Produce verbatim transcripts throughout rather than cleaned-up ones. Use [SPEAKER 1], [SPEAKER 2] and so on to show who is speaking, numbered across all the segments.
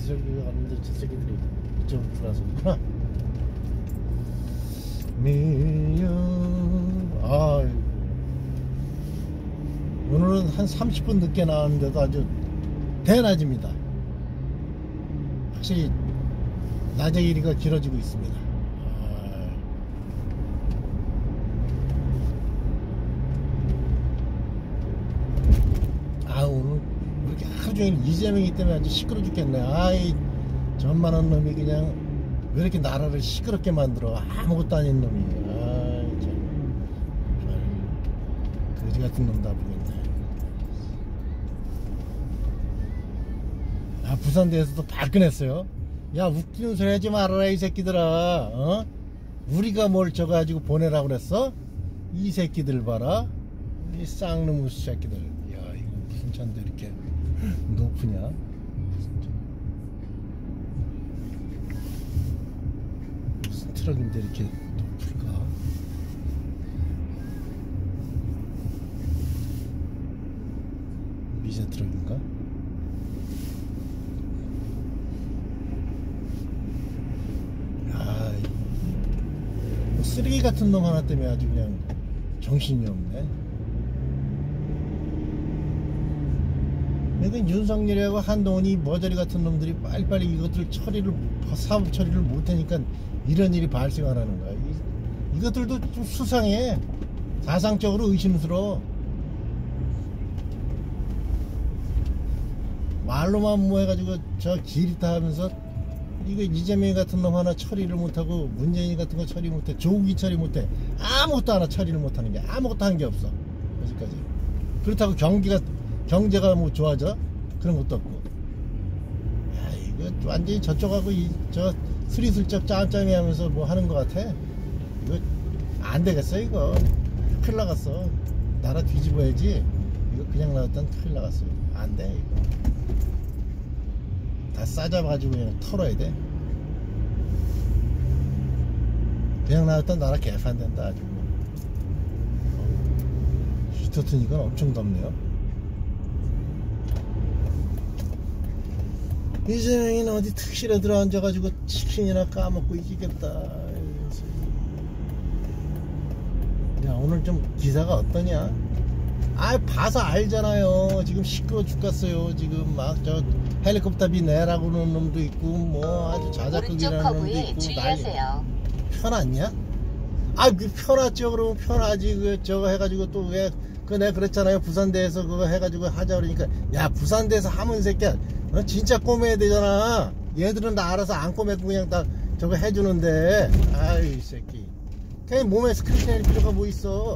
[SPEAKER 1] 저기가 갔는데 저 새끼들이 이쪽으로 들어서구나. 밀려. 아, 오늘은 한 삼십 분 늦게 나왔는데도 아주 대낮입니다. 확실히 낮의 길이가 길어지고 있습니다. 아, 오늘 이렇게 하루 종일 이재명이 때문에 아주 시끄러 죽겠네. 아이, 전만한 놈이 그냥 왜 이렇게 나라를 시끄럽게 만들어. 아무것도 아닌 놈이. 아이, 참. 거지 같은 놈 다 보겠네. 아, 부산대에서도 발끈했어요. 야, 웃기는 소리 하지 말아라 이 새끼들아. 어? 우리가 뭘 저거 가지고 보내라고 그랬어? 이 새끼들 봐라. 이 쌍놈의 새끼들. 야, 이거 무슨 차인데 이렇게 높으냐? 무슨 트럭인데 이렇게 높을까? 미제 트럭인가? 쓰레기 같은 놈 하나 때문에 아주 그냥 정신이 없네. 근데 윤석열하고 한동훈이 머저리 같은 놈들이 빨리빨리 이것들 처리를, 사업 처리를 못하니까 이런 일이 발생하라는 거야. 이, 이것들도 좀 수상해. 사상적으로 의심스러워. 말로만 뭐 해가지고 저 기리타 하면서 이거 이재명 같은 놈 하나 처리를 못하고 문재인 같은 거 처리 못해, 조국이 처리 못해, 아무것도 하나 처리를 못하는 게, 아무것도 한 게 없어 아직까지. 그렇다고 경기가, 경제가 뭐 좋아져? 그런 것도 없고. 야, 이거 완전히 저쪽하고 이, 저 스리슬쩍 짬짬이 하면서 뭐 하는 것 같아. 이거 안 되겠어. 이거 큰일 나갔어. 나라 뒤집어야지. 이거 그냥 놔뒀단 큰일 나갔어. 안 돼 이거. 다 싸잡아가지고 그냥 털어야 돼. 그냥 나왔던 나라 개판된다 아주. 히터트니까 엄청 덥네요. 이재명이는 어디 특실에 들어앉아가지고 치킨이나 까먹고 이기겠다. 야, 오늘 좀 기사가 어떠냐? 아, 봐서 알잖아요. 지금 시끄러 죽겠어요. 지금 막 저 헬리콥터비 내라고 그러는 놈도 있고 뭐 아주 자작극이라는 놈도 있고 난리. 편하냐? 아, 그 편하죠. 그러면 편하지. 그 저거 해가지고 또 왜 그 내가 그랬잖아요. 부산대에서 그거 해가지고 하자 그러니까, 야, 부산대에서 하면 새끼야, 너 진짜 꼬매야 되잖아. 얘들은 다 알아서 안 꼬매고 그냥 다 저거 해주는데. 아이 이 새끼, 그냥 몸에 스크린 낼 필요가 뭐 있어.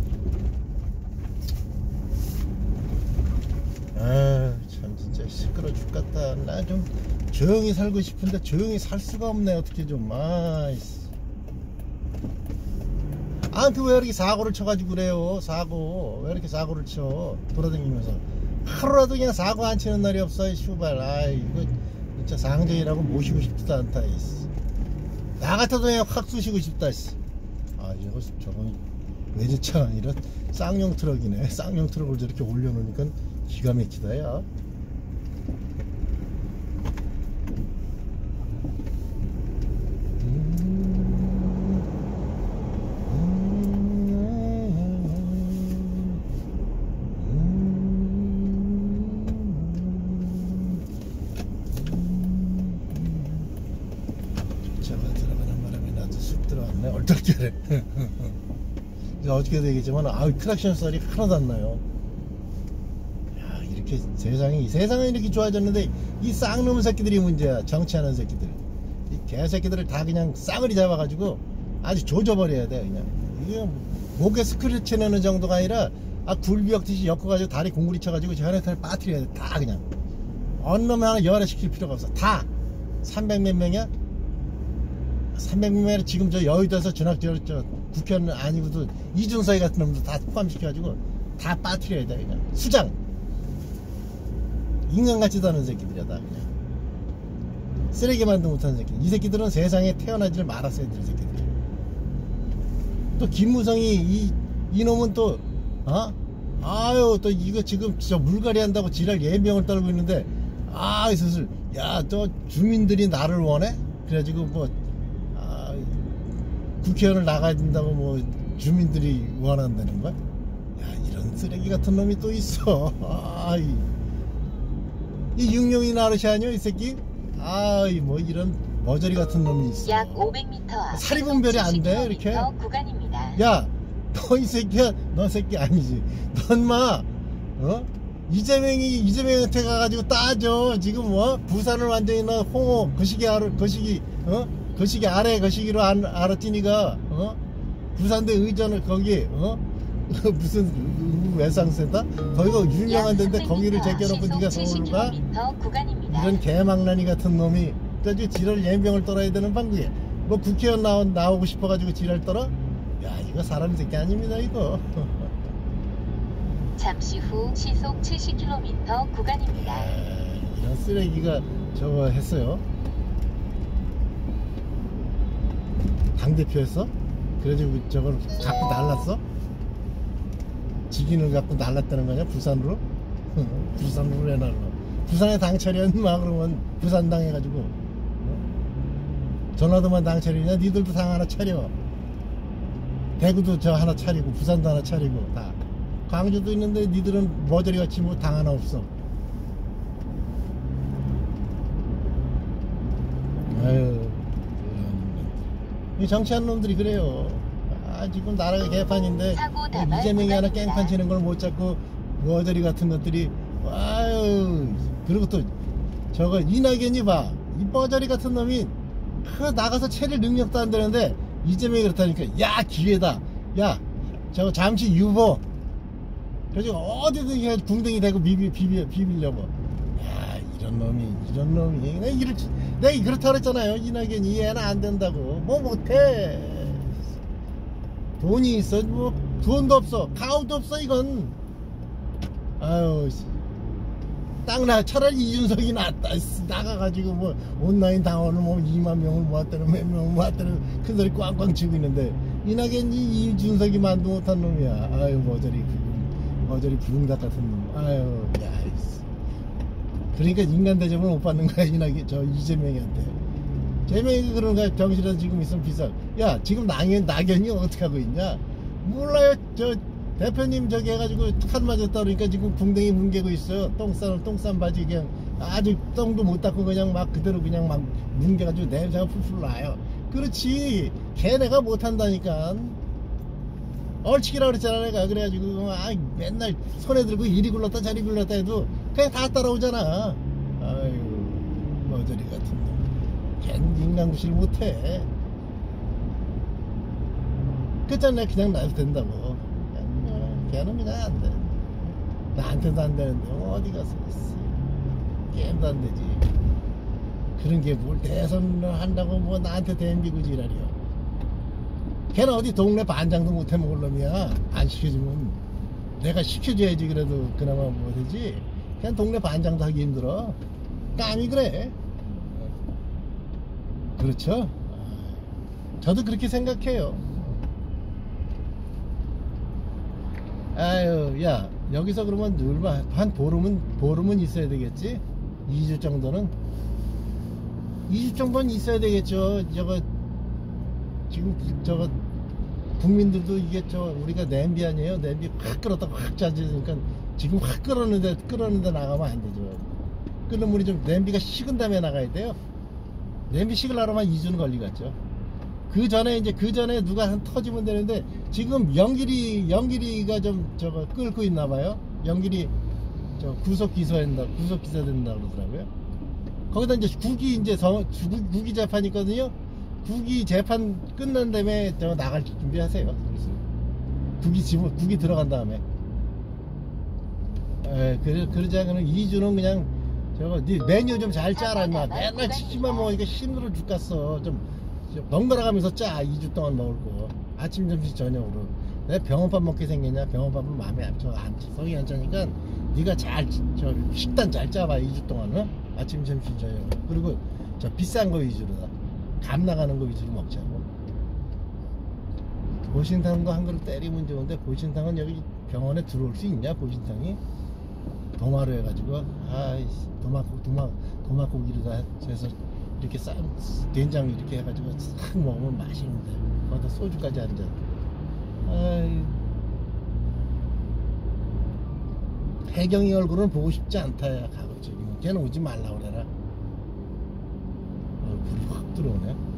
[SPEAKER 1] 아, 참 진짜 시끄러 죽겠다. 나 좀 조용히 살고 싶은데 조용히 살 수가 없네. 어떻게 좀. 아이씨. 아, 그 왜 이렇게 사고를 쳐가지고 그래요? 사고 왜 이렇게 사고를 쳐? 돌아다니면서 하루라도 그냥 사고 안 치는 날이 없어. 이 슈발. 아이, 이거 진짜 상정이라고 모시고 싶지도 않다. 이씨. 나 같아도 그냥 확 쑤시고 싶다. 이씨. 아, 이거 저건 외제차가 아니라 쌍용 트럭이네. 쌍용 트럭을 저렇게 올려놓으니까 기가 막히다. 야, 차가 들어가는 바람에 나도 쑥 들어왔네. 얼떨결에. 어떻게 되겠지만, 아우, 크락션 소리 하나도 안 나요. 이렇게 세상이 세상은 이렇게 좋아졌는데 이 쌍놈 새끼들이 문제야. 정치하는 새끼들, 이 개새끼들을 다 그냥 싸그리 잡아가지고 아주 조져버려야 돼. 그냥 이게 목에 스크래치 내는 정도가 아니라, 아, 굴비역듯이 엮어가지고 다리 공구리 쳐가지고 저 혈액탄을 빠뜨려야 돼. 다 그냥 어느 놈 하나 열애시킬 필요가 없어. 다 삼백 몇 명이야? 삼백 몇 명이 지금 저 여의도에서 전학 저, 저 국회의원 아니고도 이준석이 같은 놈도 다 포함시켜가지고 다 빠뜨려야 돼. 그냥 수장. 인간 같지도 않은 새끼들이야. 다 그냥 쓰레기 만도 못하는 새끼. 이 새끼들은 세상에 태어나지를 말았어야 될 새끼들이야. 또 김무성이 이 이놈은 또 어? 아유, 또 이거 지금 저 물갈이 한다고 지랄 예명을 떨고 있는데, 아 슬슬 야 저 주민들이 나를 원해? 그래가지고 뭐 아, 국회의원을 나가야 된다고 뭐 주민들이 원한다는 거야? 야 이런 쓰레기 같은 놈이 또 있어. 아, 이, 이 육룡이 나르시 아니야 이 새끼? 아이 뭐 이런 머저리 같은 놈이 있어.
[SPEAKER 2] 약 오백 미터
[SPEAKER 1] 사리 분별이 안 돼 이렇게.
[SPEAKER 2] 구간입니다.
[SPEAKER 1] 야 너 이 새끼야 너 새끼 아니지 넌 마 어? 이재명이 이재명한테 가가지고 따져 지금 뭐 부산을 완전히 너 홍호 거시기 아래 거시기 어 거시기 아래 거시기로 안 알았지니가 어 부산대 의전을 거기 어 무슨 외상센터 거기가 유명한 데인데 거기를 제껴놓고 네가 서울로 가? 이런 개망나니 같은 놈이 저기 지랄 예명을 떨어야 되는 방국에 뭐 국회의원 나오, 나오고 싶어가지고 지랄 떨어? 야 이거 사람 새끼 아닙니다 이거.
[SPEAKER 2] 잠시 후 시속 칠십 킬로미터 구간입니다.
[SPEAKER 1] 아, 이런 쓰레기가 저거 했어요. 당대표 했어? 그래가지고 저걸 갖고 날랐어? 직인을 갖고 날랐다는 거냐 부산으로? 부산으로 왜 날라? 부산에 당철이었나 막 그러면 부산 당해가지고 어? 전라도만 당철이냐? 니들도 당 하나 차려. 대구도 저 하나 차리고 부산도 하나 차리고 다 광주도 있는데 니들은 머저리같이 뭐 당 하나 없어. 아유 이 정치하는 놈들이 그래요. 아 지금 나라가 개판인데 이재명이 하나 깽판 치는 걸 못 잡고 머저리 같은 것들이 아유 그리고 또 저거 이낙연이 봐 이 머저리 같은 놈이 그 나가서 체릴 능력도 안 되는데 이재명이 그렇다니까 야 기회다 야 저거 잠시 유보 그래서 어디든 해 궁뎅이 대고 비비 비비 비빌려고 야 이런 놈이 이런 놈이 내가 이를 내가 그렇다 그랬잖아요. 이낙연이 이해는 안 된다고 뭐 못해 돈이 있어 뭐 돈도 없어 가오도 없어 이건. 아유 땅나 차라리 이준석이 낫다. 나가가지고 뭐 온라인 당원을 뭐 이만 명을 모았다는 몇 명을 모았다는 큰 소리 꽝꽝 치고 있는데 이낙연이 이준석이 만도 못한 놈이야. 아유 머저리 머저리 부흥닭 같은 놈. 아유 야 그러니까 인간 대접을 못 받는 거야 이낙연 저 이재명이한테. 재명이 그런 거야. 병실에서 지금 있으면 비싸. 야 지금 낙연, 낙연이 어떻게 하고 있냐 몰라요. 저 대표님 저기 해가지고 칸 맞았다 그러니까 지금 궁뎅이 뭉개고 있어요. 똥싼 똥싼 바지 그냥 아주 똥도 못 닦고 그냥 막 그대로 그냥 막 뭉개가지고 냄새가 풀풀 나요. 그렇지 걔네가 못한다니까. 얼치기라 그랬잖아 내가. 그래가지고 아 맨날 손에 들고 이리 굴렀다 저리 굴렀다 해도 그냥 다 따라오잖아. 아유 머저리 같은 놈. 걔는 인간구실 못해. 그랬잖아 그냥 놔도 된다고. 걔는 그냥 안 돼. 나한테도 안 되는데 어디 가서 있어. 게임도 안 되지. 그런 게 뭘 대선을 한다고 뭐 나한테 댐비고 지랄이야. 걔는 어디 동네 반장도 못해 먹을 놈이야. 안 시켜주면 내가 시켜줘야지. 그래도 그나마 뭐 되지. 그냥 동네 반장도 하기 힘들어. 깜이 그래. 그렇죠. 저도 그렇게 생각해요. 아유 야 여기서 그러면 얼마 한 보름은 보름은 있어야 되겠지. 이 주 정도는 이 주 정도는 있어야 되겠죠. 저거 지금 저거 국민들도 이게 저 우리가 냄비 아니에요. 냄비 확 끓었다가 확 짜지니까 지금 확 끓었는데 끓었는데 나가면 안 되죠. 끓는 물이 좀 냄비가 식은 다음에 나가야 돼요. 냄비 식으려면 이 주는 걸리겠죠. 그 전에 이제 그 전에 누가 한 터지면 되는데 지금 연길이 연길이가 좀 저거 끓고 있나 봐요. 연길이 저 구속 기소한다 구속 기소된다 그러더라고요. 거기다 이제 국이 이제 성, 국이 재판 있거든요. 국이 재판 끝난 다음에 저 나갈 준비하세요. 국이 집 국이 들어간 다음에. 에 그러 그러지 않으면 이 주는 그냥 저거 네 메뉴 좀 잘 짜라 임마. 맨날 치킨만 먹으니까 힘들어 죽겠어. 좀 번갈아 가면서 짜. 이 주 동안 먹을 거 아침 점심 저녁으로. 내가 병원밥 먹게 생겼냐. 병원밥은 마음에 안 쳐. 안 성이 안 차니까 네가 잘 저 식단 잘 짜봐. 이 주 동안은 아침 점심 저녁. 그리고 저 비싼 거 위주로다. 감 나가는 거 위주로 먹자고. 보신탕도 한 그릇 때리면 좋은데 보신탕은 여기 병원에 들어올 수 있냐. 보신탕이 도마로 해가지고 아이 도마국 도마 도마국이로다 해서 이렇게 쌈 된장 이렇게 해가지고 싹 먹으면 맛있는데 거기다 소주까지 한 잔. 아이 혜경이 얼굴은 보고 싶지 않다야. 가급적이면 걔는 오지 말라 그래라. 어, 불이 확 들어오네.